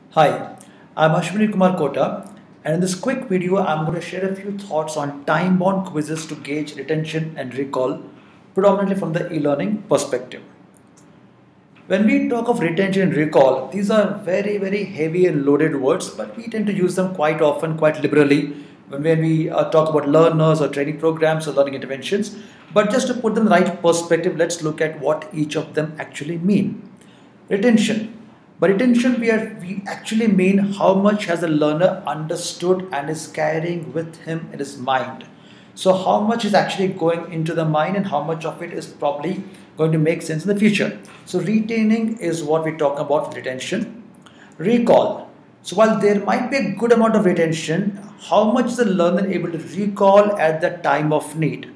Hi, I'm Ashwini Kumar Kota, and in this quick video, I'm going to share a few thoughts on time bound quizzes to gauge retention and recall, predominantly from the e learning perspective. When we talk of retention and recall, these are very heavy and loaded words, but we tend to use them quite often, quite liberally, when we talk about learners or training programs or learning interventions. But just to put them in the right perspective, let's look at what each of them actually mean. Retention. By retention, we actually mean how much has the learner understood and is carrying with him in his mind. So how much is actually going into the mind and how much of it is probably going to make sense in the future. So retaining is what we talk about with retention. Recall. So while there might be a good amount of retention, how much is the learner able to recall at the time of need?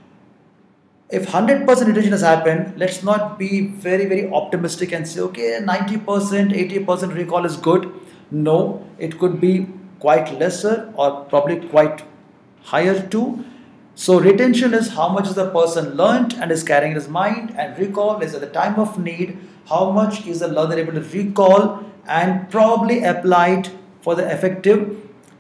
If 100% retention has happened, let's not be very optimistic and say, okay, 90%, 80% recall is good. No, it could be quite lesser or probably quite higher too. So retention is how much is the person learnt and is carrying in his mind, and recall is at the time of need, how much is the learner able to recall and probably apply it for the effective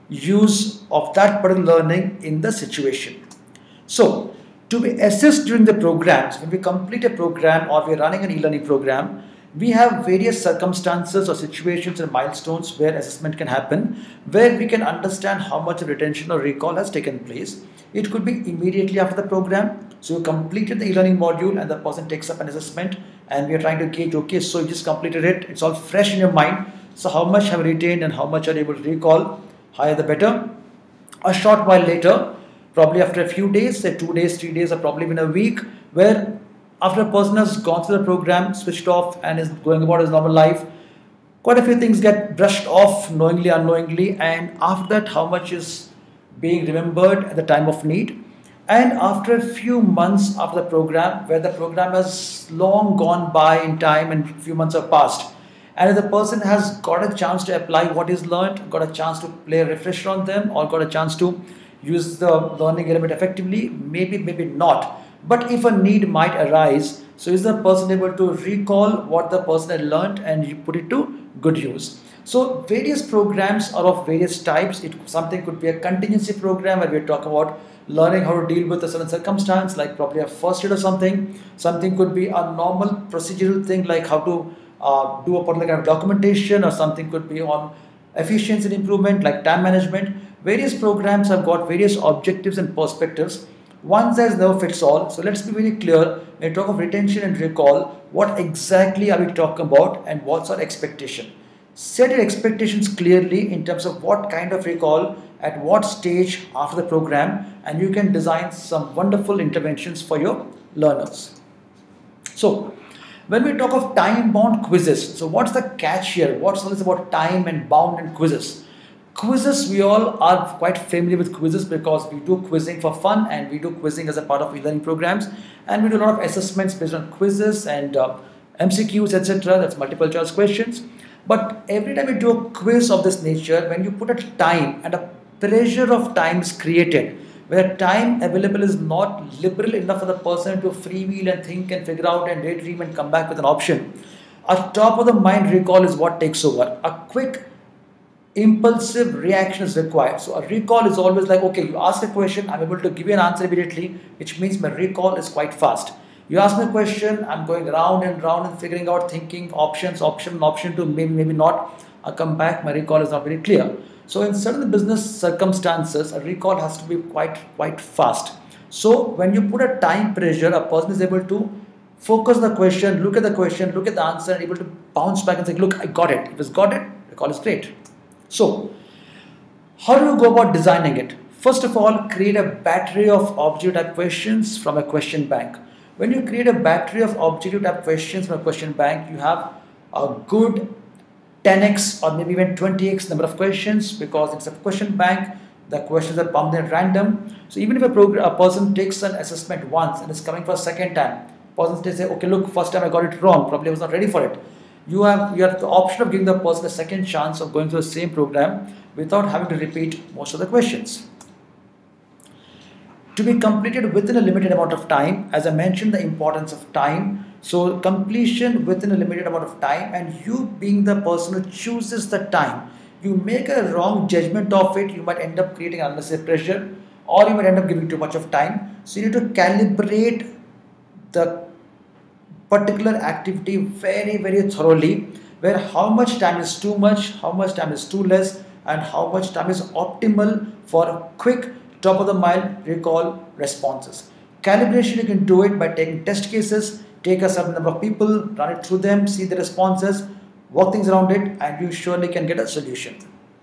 use of that particular learning in the situation. So, to be assessed during the programs, when we complete a program or we're running an e-learning program, we have various circumstances or situations and milestones where assessment can happen, where we can understand how much retention or recall has taken place. It could be immediately after the program. So you completed the e-learning module and the person takes up an assessment and we are trying to gauge, okay, so you just completed it, it's all fresh in your mind. So how much have retained and how much are able to recall? Higher the better. A short while later, probably after a few days, say 2 days, 3 days, or probably even a week, where after a person has gone through the program, switched off, and is going about his normal life, quite a few things get brushed off knowingly, unknowingly, and after that, how much is being remembered at the time of need. And after a few months after the program, where the program has long gone by in time and a few months have passed, and if the person has got a chance to apply what is learned, got a chance to play a refresher on them, or got a chance to use the learning element effectively, maybe not. But if a need might arise, so is the person able to recall what the person had learned and you put it to good use? So various programs are of various types. Something could be a contingency program where we talk about learning how to deal with a certain circumstance, like probably a first aid or something. Something could be a normal procedural thing, like how to do a particular kind of documentation, or something could be on efficiency and improvement, like time management. Various programs have got various objectives and perspectives. One size never fits all. So let's be very clear when we talk of retention and recall, what exactly are we talking about and what's our expectation? Set your expectations clearly in terms of what kind of recall at what stage after the program, and you can design some wonderful interventions for your learners. So when we talk of time bound quizzes, so what's the catch here? What's all this about time and bound and quizzes? Quizzes, we all are quite familiar with quizzes because we do quizzing for fun and we do quizzing as a part of e-learning programs, and we do a lot of assessments based on quizzes and MCQs, etc. That's multiple choice questions. But every time you do a quiz of this nature, when you put a time and a pressure of time is created, where time available is not liberal enough for the person to freewheel and think and figure out and daydream and come back with an option, a top of the mind recall is what takes over. A quick impulsive reaction is required. So a recall is always like, okay, you ask a question, I'm able to give you an answer immediately, which means my recall is quite fast. You ask me a question, I'm going round and figuring out, thinking options, option two, maybe not. I come back, my recall is not very clear. So in certain business circumstances, a recall has to be quite fast. So when you put a time pressure, a person is able to focus the question, look at the answer, and able to bounce back and say, look, I got it. If it's got it, recall is great. So, how do you go about designing it? First of all, create a battery of objective type questions from a question bank. When you create a battery of objective type questions from a question bank, you have a good 10x or maybe even 20x number of questions, because it's a question bank. The questions are pumped at random. So even if a person takes an assessment once and is coming for a second time, person say, okay, look, first time I got it wrong, probably I was not ready for it. You have the option of giving the person a second chance of going through the same program without having to repeat most of the questions. To be completed within a limited amount of time, as I mentioned the importance of time, So completion within a limited amount of time, and you being the person who chooses the time, you make a wrong judgment of it, you might end up creating unnecessary pressure, or you might end up giving too much of time. So you need to calibrate the particular activity very thoroughly, where how much time is too much, how much time is too less, and how much time is optimal for quick top of the mind recall responses. Calibration, you can do it by taking test cases, take a certain number of people, run it through them, see the responses, work things around it, and you surely can get a solution.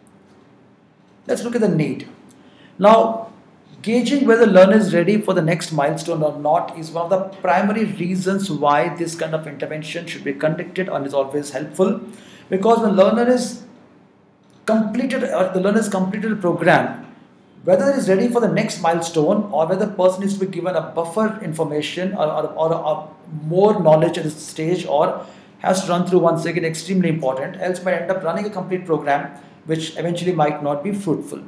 Let's look at the need. Now, gauging whether the learner is ready for the next milestone or not is one of the primary reasons why this kind of intervention should be conducted and is always helpful. Because when learner is completed or the learner has completed a program, whether it is ready for the next milestone or whether the person needs to be given a buffer information or more knowledge at this stage, or has to run through once again, extremely important, else might end up running a complete program which eventually might not be fruitful.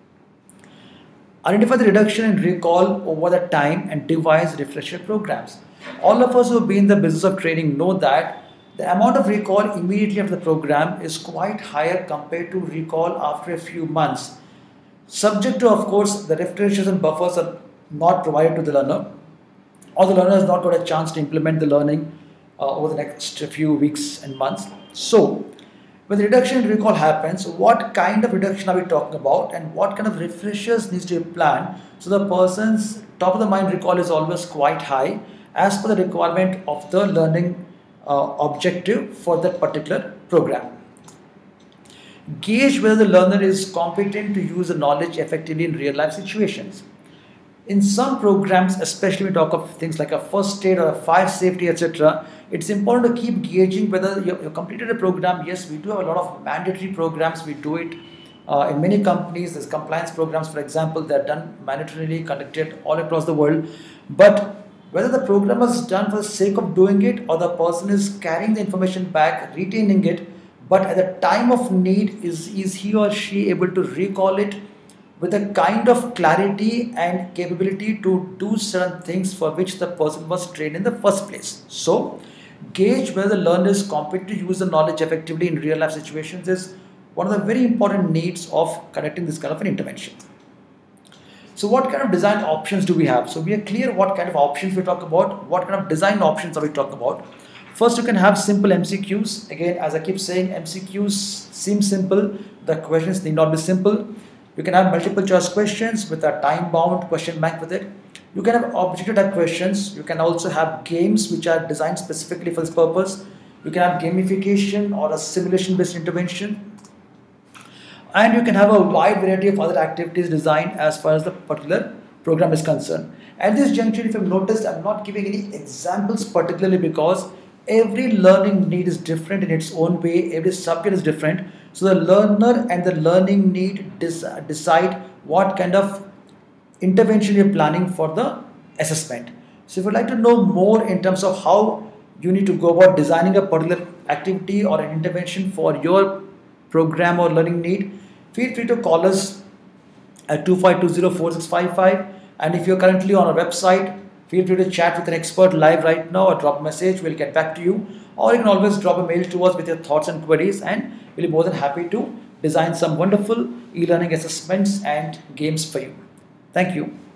Identify the reduction in recall over the time and devise refresher programs. All of us who have been in the business of training know that the amount of recall immediately after the program is quite higher compared to recall after a few months. Subject to, of course, the refreshers and buffers are not provided to the learner, or the learner has not got a chance to implement the learning over the next few weeks and months. So, when the reduction in recall happens, what kind of reduction are we talking about, and what kind of refreshers needs to be planned so the person's top of the mind recall is always quite high as per the requirement of the learning objective for that particular program. Gauge whether the learner is competent to use the knowledge effectively in real life situations. In some programs, especially when we talk of things like a first aid or a fire safety, etc., it's important to keep gauging whether you completed a program. Yes, we do have a lot of mandatory programs. We do it in many companies. There's compliance programs, for example, that are done mandatorily, conducted all across the world. But whether the program is done for the sake of doing it, or the person is carrying the information back, retaining it, but at the time of need, is he or she able to recall it with a kind of clarity and capability to do certain things for which the person was trained in the first place. So, gauge whether the learner is competent to use the knowledge effectively in real life situations is one of the very important needs of conducting this kind of an intervention. So what kind of design options do we have? So we are clear what kind of options we talk about, what kind of design options are we talking about. First, you can have simple MCQs. Again, as I keep saying, MCQs seem simple, the questions need not be simple. You can have multiple choice questions with a time-bound question bank with it. You can have objective type questions. You can also have games which are designed specifically for this purpose. You can have gamification or a simulation-based intervention. And you can have a wide variety of other activities designed as far as the particular program is concerned. At this juncture, if you've noticed, I'm not giving any examples particularly because every learning need is different in its own way. Every subject is different. So the learner and the learning need decide what kind of intervention you're planning for the assessment. So if you'd like to know more in terms of how you need to go about designing a particular activity or an intervention for your program or learning need, feel free to call us at 25204655. And if you're currently on our website, feel free to chat with an expert live right now or drop a message. We'll get back to you. Or you can always drop a mail to us with your thoughts and queries, and we'll be more than happy to design some wonderful e-learning assessments and games for you. Thank you.